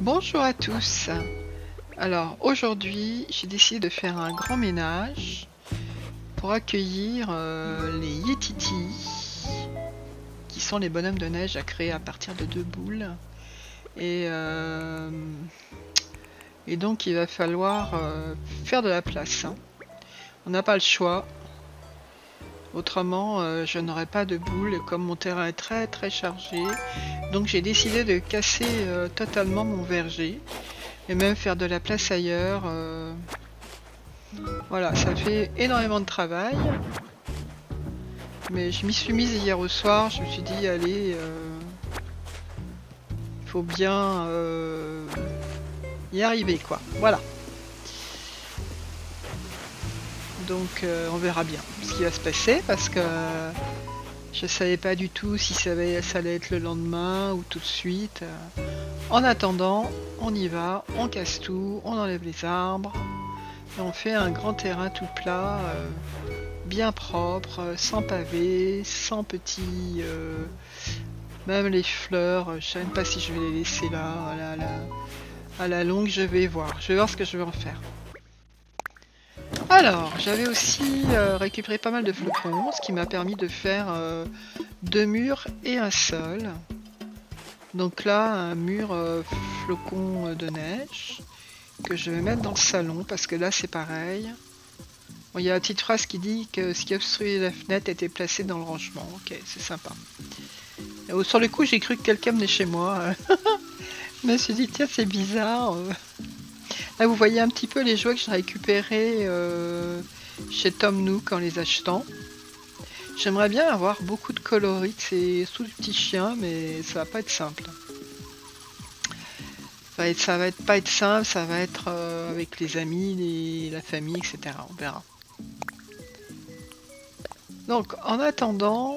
Bonjour à tous. Alors aujourd'hui j'ai décidé de faire un grand ménage pour accueillir les Yetitis, qui sont les bonhommes de neige à créer à partir de 2 boules. Et, donc il va falloir faire de la place, hein. On n'a pas le choix. Autrement, je n'aurai pas de boules comme mon terrain est très chargé. Donc j'ai décidé de casser totalement mon verger et même faire de la place ailleurs. Voilà, ça fait énormément de travail. Mais je m'y suis mise hier au soir. Je me suis dit, allez, il faut bien y arriver, quoi. Voilà. Donc on verra bien ce qui va se passer parce que je savais pas du tout si ça allait être le lendemain ou tout de suite. En attendant, on y va, on casse tout, on enlève les arbres et on fait un grand terrain tout plat, bien propre, sans pavé, sans petits... même les fleurs, je sais même pas si je vais les laisser là, à la longue je vais voir ce que je vais en faire. Alors, j'avais aussi récupéré pas mal de flocons, ce qui m'a permis de faire 2 murs et un sol. Donc là, un mur flocon de neige que je vais mettre dans le salon parce que là c'est pareil. Bon, il y a la petite phrase qui dit que ce qui obstruait la fenêtre était placé dans le rangement. Ok, c'est sympa. Et sur le coup, j'ai cru que quelqu'un venait chez moi. Je me suis dit, tiens, c'est bizarre. Là, vous voyez un petit peu les jouets que j'ai récupérés chez Tom Nook en les achetant. J'aimerais bien avoir beaucoup de coloris de ces sous petits chiens, mais ça va pas être simple. Ça va pas être simple, ça va être avec les amis, la famille, etc. On verra. Donc, en attendant,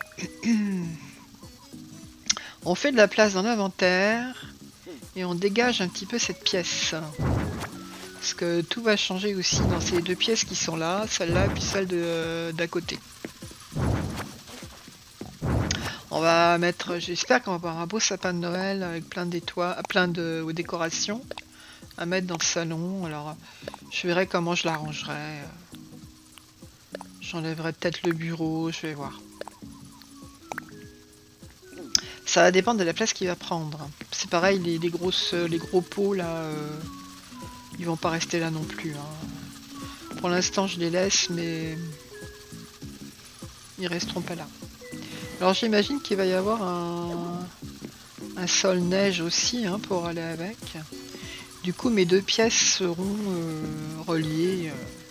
on fait de la place dans l'inventaire et on dégage un petit peu cette pièce. Parce que tout va changer aussi dans ces 2 pièces qui sont là, celle-là et puis celle d'à côté. On va mettre, j'espère qu'on va avoir un beau sapin de Noël avec plein d'étoiles, plein de décorations à mettre dans le salon. Alors, je verrai comment je l'arrangerai. J'enlèverai peut-être le bureau, je vais voir. Ça va dépendre de la place qu'il va prendre. C'est pareil, les gros pots là, ils vont pas rester là non plus, hein. Pour l'instant, je les laisse, mais ils resteront pas là. Alors j'imagine qu'il va y avoir un sol neige aussi, hein, pour aller avec. Du coup, mes 2 pièces seront reliées.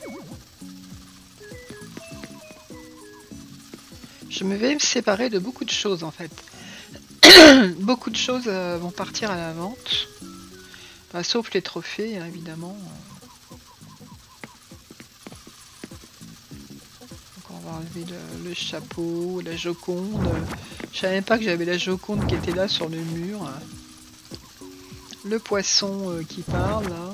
Je me vais me séparer de beaucoup de choses en fait. Beaucoup de choses vont partir à la vente. Enfin, sauf les trophées, hein, évidemment. Donc on va enlever le chapeau, la Joconde. Je savais même pas que j'avais la Joconde qui était là sur le mur. Le poisson qui parle, là.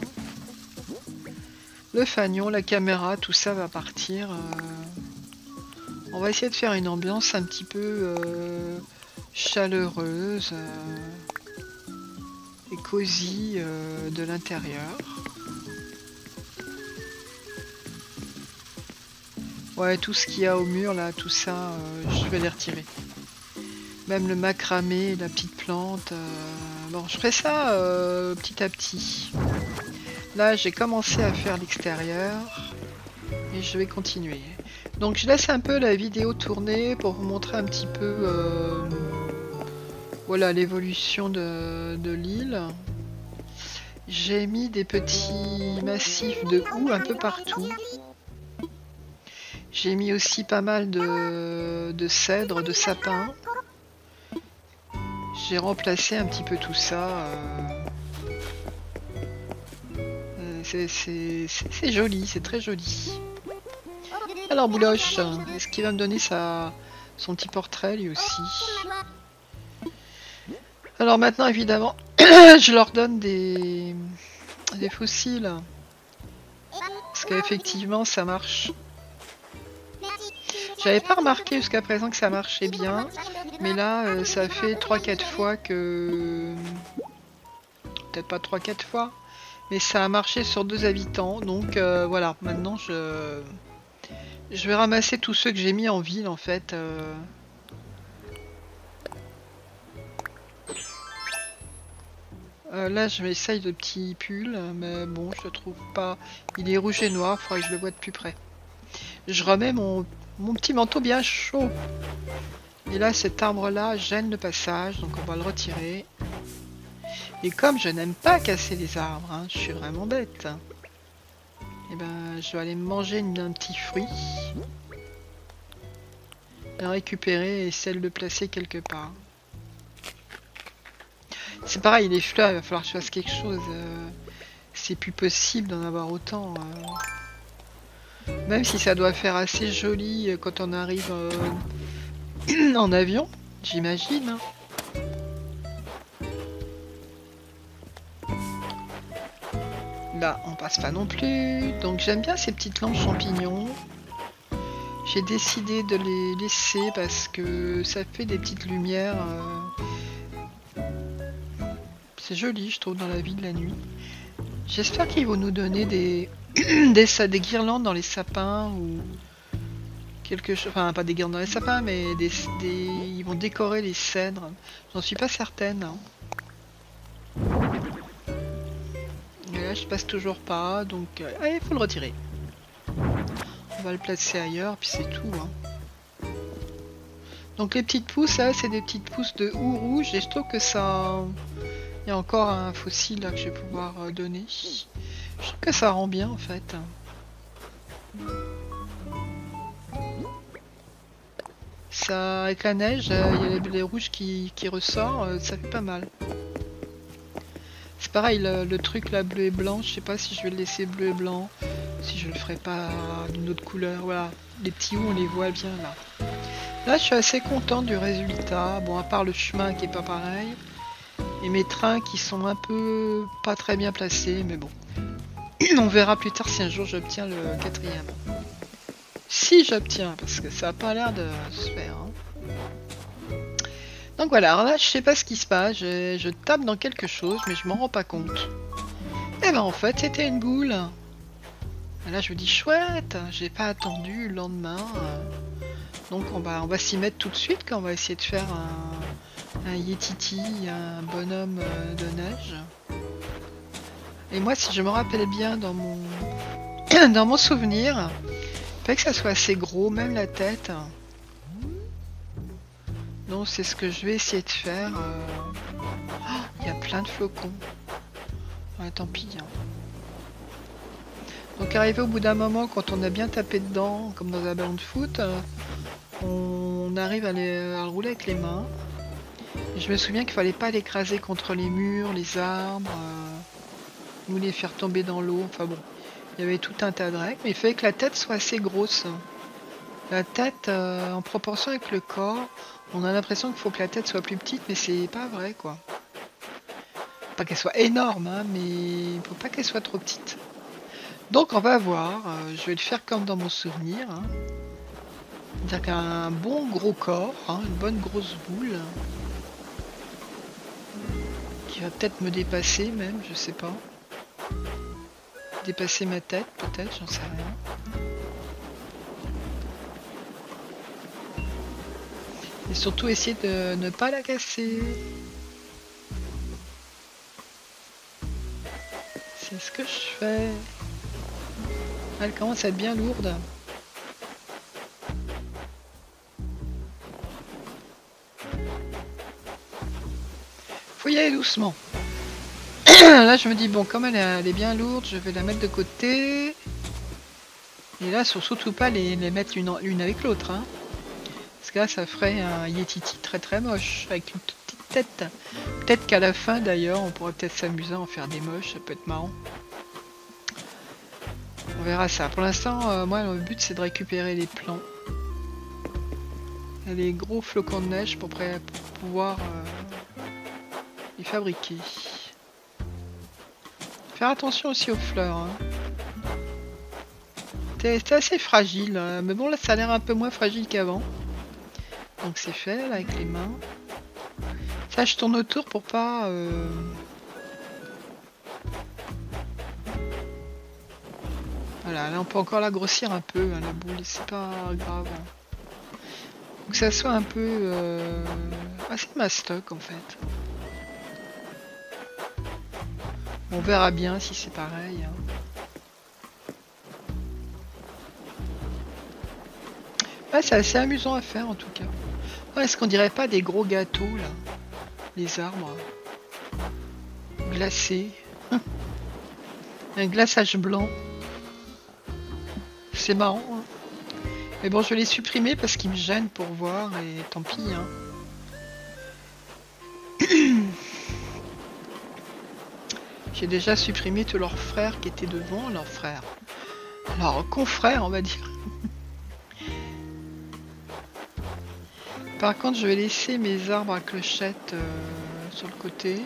Le fanion, la caméra, tout ça va partir. On va essayer de faire une ambiance un petit peu chaleureuse et cosy de l'intérieur. Ouais, tout ce qu'il y a au mur là, tout ça, je vais les retirer. Même le macramé, la petite plante. Bon, je ferai ça petit à petit. Là, j'ai commencé à faire l'extérieur et je vais continuer. Donc, je laisse un peu la vidéo tourner pour vous montrer un petit peu voilà, l'évolution de l'île. J'ai mis des petits massifs de houx un peu partout. J'ai mis aussi pas mal de cèdres, de sapins. J'ai remplacé un petit peu tout ça. C'est joli, c'est très joli. Alors Bouloche, est-ce qu'il va me donner son petit portrait lui aussi? Alors maintenant évidemment, je leur donne des fossiles. Parce qu'effectivement ça marche. J'avais pas remarqué jusqu'à présent que ça marchait bien. Mais là, ça fait 3-4 fois que peut-être pas 3-4 fois. Mais ça a marché sur 2 habitants. Donc voilà, maintenant je vais ramasser tous ceux que j'ai mis en ville en fait. Là je m'essaye le petit pull, mais bon je le trouve pas. Il est rouge et noir, faudrait que je le vois de plus près. Je remets mon petit manteau bien chaud. Et là cet arbre là gêne le passage, donc on va le retirer. Et comme je n'aime pas casser les arbres, hein, je suis vraiment bête. Et ben je vais aller manger un petit fruit. Le récupérer et essayer de le placer quelque part. C'est pareil, les fleurs, il va falloir que je fasse quelque chose. C'est plus possible d'en avoir autant. Même si ça doit faire assez joli quand on arrive en avion, j'imagine. Là, on passe pas non plus. Donc j'aime bien ces petites lampes champignons. J'ai décidé de les laisser parce que ça fait des petites lumières. C'est joli, je trouve, dans la vie de la nuit. J'espère qu'ils vont nous donner des des guirlandes dans les sapins ou quelque chose. Enfin, pas des guirlandes dans les sapins, mais ils vont décorer les cèdres. J'en suis pas certaine. Et là, je passe toujours pas, donc allez, il faut le retirer. On va le placer ailleurs, puis c'est tout. Hein. Donc les petites pousses, là, c'est des petites pousses de houx rouge, et je trouve que ça... Il y a encore un fossile là que je vais pouvoir donner. Je trouve que ça rend bien en fait. Ça, avec la neige, il y a les rouges qui ressort, ça fait pas mal. C'est pareil, le truc là bleu et blanc, je sais pas si je vais le laisser bleu et blanc, si je le ferai pas d'une autre couleur. Voilà, les petits houts on les voit bien là. Là je suis assez content du résultat, bon à part le chemin qui est pas pareil. Et mes trains qui sont un peu pas très bien placés, mais bon. On verra plus tard si un jour j'obtiens le 4e. Si j'obtiens, parce que ça a pas l'air de se faire. Hein. Donc voilà, alors là je sais pas ce qui se passe, je tape dans quelque chose, mais je m'en rends pas compte. Et ben en fait c'était une boule. Et là je me dis chouette, j'ai pas attendu le lendemain. Donc on va s'y mettre tout de suite quand on va essayer de faire un yétiti, un bonhomme de neige. Et moi, si je me rappelle bien dans mon dans mon souvenir, il fallait que ça soit assez gros, même la tête. Donc c'est ce que je vais essayer de faire. Oh, il y a plein de flocons. Ouais, tant pis. Hein. Donc arrivé au bout d'un moment, quand on a bien tapé dedans, comme dans un ballon de foot, on arrive à le rouler avec les mains. Et je me souviens qu'il fallait pas l'écraser contre les murs, les arbres, ou les faire tomber dans l'eau. Enfin bon, il y avait tout un tas de règles, mais il fallait que la tête soit assez grosse. La tête, en proportion avec le corps, on a l'impression qu'il faut que la tête soit plus petite, mais c'est pas vrai quoi. Pas qu'elle soit énorme, hein, mais il faut pas qu'elle soit trop petite. Donc on va voir, je vais le faire comme dans mon souvenir. Hein. C'est-à-dire qu'un bon gros corps, hein, une bonne grosse boule. Qui va peut-être me dépasser même, je sais pas. Dépasser ma tête peut-être, j'en sais rien. Et surtout essayer de ne pas la casser. C'est ce que je fais. Elle commence à être bien lourde. Faut y aller doucement. Là je me dis bon, comme elle est bien lourde, je vais la mettre de côté. Et là surtout pas les mettre l'une avec l'autre. Hein. Parce que là ça ferait un yétiti très très moche avec une toute petite tête. Peut-être qu'à la fin d'ailleurs on pourrait peut-être s'amuser à en faire des moches, ça peut être marrant. On verra ça. Pour l'instant, moi le but c'est de récupérer les plants. Et les gros flocons de neige pour pouvoir les fabriquer. Faire attention aussi aux fleurs. Hein. C'est assez fragile, hein. Mais bon là ça a l'air un peu moins fragile qu'avant. Donc c'est fait là avec les mains. Ça je tourne autour pour pas Voilà, là on peut encore la grossir un peu, hein, la boule, c'est pas grave. Faut que ça soit un peu assez mastoc en fait. On verra bien si c'est pareil. Hein. Ouais, c'est assez amusant à faire en tout cas. Ouais, est-ce qu'on dirait pas des gros gâteaux là? Les arbres glacés. Un glaçage blanc. C'est marrant. Hein. Mais bon, je l'ai supprimé parce qu'il me gêne pour voir et tant pis. Hein. J'ai déjà supprimé tous leurs frères qui étaient devant, leurs frères. Leurs confrères, on va dire. Par contre, je vais laisser mes arbres à clochettes sur le côté.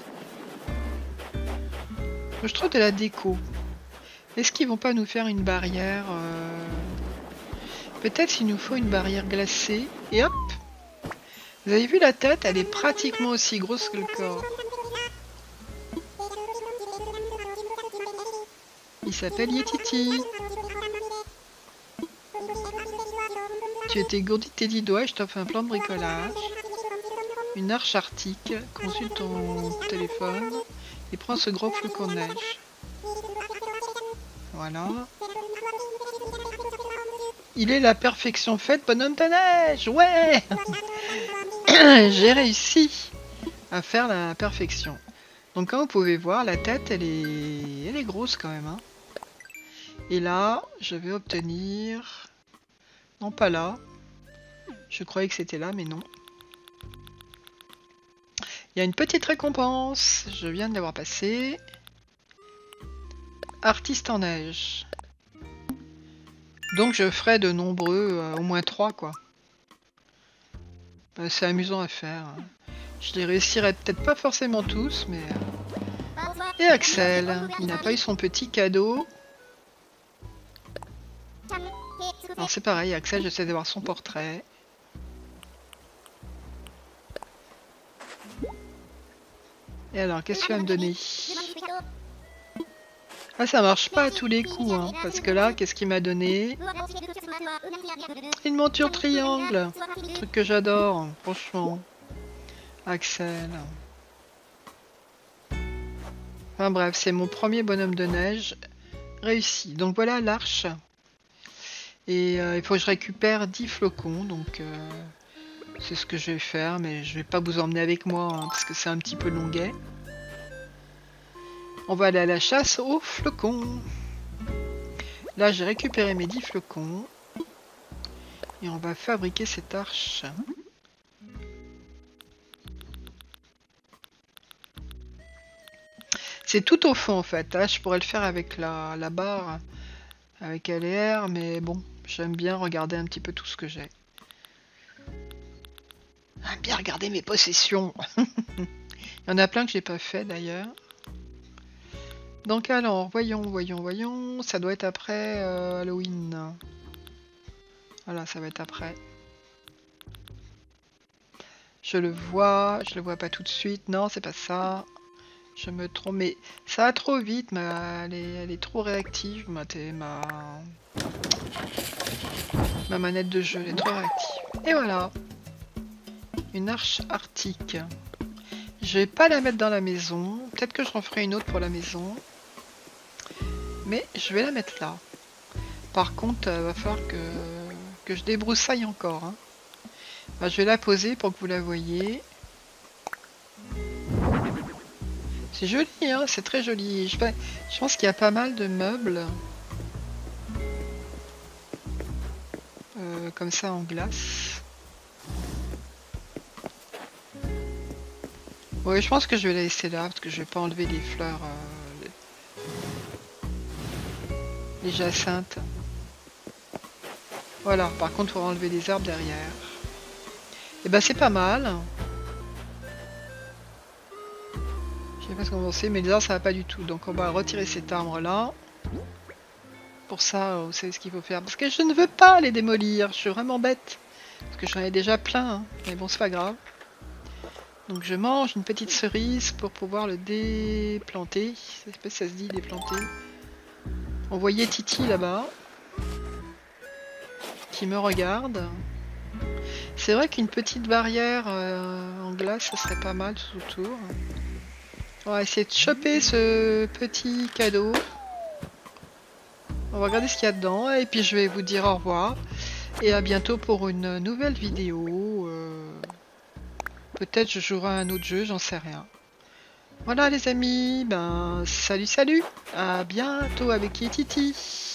Je trouve de la déco. Est-ce qu'ils vont pas nous faire une barrière Peut-être qu'il nous faut une barrière glacée. Et hop! Vous avez vu la tête? Elle est pratiquement aussi grosse que le corps. Il s'appelle Yetiti. Tu étais gourdi de tes 10 doigts et je t'offre un plan de bricolage. Une arche arctique. Consulte ton téléphone et prends ce gros flocon de neige. Voilà. Il est la perfection faite, bonhomme de neige. Ouais. J'ai réussi à faire la perfection. Donc comme vous pouvez voir, la tête, elle est grosse quand même. Hein. Et là, je vais obtenir... Non, pas là. Je croyais que c'était là, mais non. Il y a une petite récompense. Je viens de l'avoir passée. Artiste en neige. Donc je ferai de nombreux, au moins 3 quoi. Bah, c'est amusant à faire. Hein. Je les réussirai peut-être pas forcément tous, mais... Et Axel, il n'a pas eu son petit cadeau. Alors c'est pareil, Axel, j'essaie d'avoir son portrait. Et alors, qu'est-ce que tu vas me donner? Ah, ça marche pas à tous les coups, hein, parce que là, qu'est-ce qu'il m'a donné? Une monture triangle. Truc que j'adore, franchement. Axel. Enfin bref, c'est mon premier bonhomme de neige réussi. Donc voilà l'arche. Et il faut que je récupère 10 flocons, donc c'est ce que je vais faire, mais je vais pas vous emmener avec moi, hein, parce que c'est un petit peu longuet. On va aller à la chasse aux flocons. Là, j'ai récupéré mes 10 flocons. Et on va fabriquer cette arche. C'est tout au fond, en fait. Hein. Je pourrais le faire avec la barre, avec LR, mais bon, j'aime bien regarder un petit peu tout ce que j'ai. J'aime bien regarder mes possessions. Il y en a plein que j'ai pas fait, d'ailleurs. Donc alors, voyons. Ça doit être après Halloween. Voilà, ça va être après. Je le vois pas tout de suite. Non, c'est pas ça. Je me trompe, mais ça va trop vite. Elle est trop réactive. Ma manette de jeu, elle est trop réactive. Et voilà. Une arche arctique. Je vais pas la mettre dans la maison. Peut-être que je referai une autre pour la maison. Mais je vais la mettre là. Par contre, il va falloir que je débroussaille encore. Hein. Bah, je vais la poser pour que vous la voyez. C'est joli, hein, c'est très joli. Je pense qu'il y a pas mal de meubles. Comme ça en glace. Ouais, je pense que je vais la laisser là parce que je vais pas enlever les fleurs. Les jacinthes. Voilà, par contre, il faut enlever les arbres derrière. Et ben, c'est pas mal. Je sais pas ce qu'on pensait, mais les arbres, ça va pas du tout. Donc, on va retirer cet arbre-là. Pour ça, vous savez ce qu'il faut faire. Parce que je ne veux pas les démolir. Je suis vraiment bête. Parce que j'en ai déjà plein. Hein. Mais bon, c'est pas grave. Donc, je mange une petite cerise pour pouvoir le déplanter. Je sais pas si ça se dit déplanter. On voyait Titi là-bas, qui me regarde. C'est vrai qu'une petite barrière en glace, ça serait pas mal tout autour. On va essayer de choper ce petit cadeau. On va regarder ce qu'il y a dedans et puis je vais vous dire au revoir. Et à bientôt pour une nouvelle vidéo. Peut-être je jouerai à un autre jeu, j'en sais rien. Voilà les amis, ben salut salut, à bientôt avec Titi.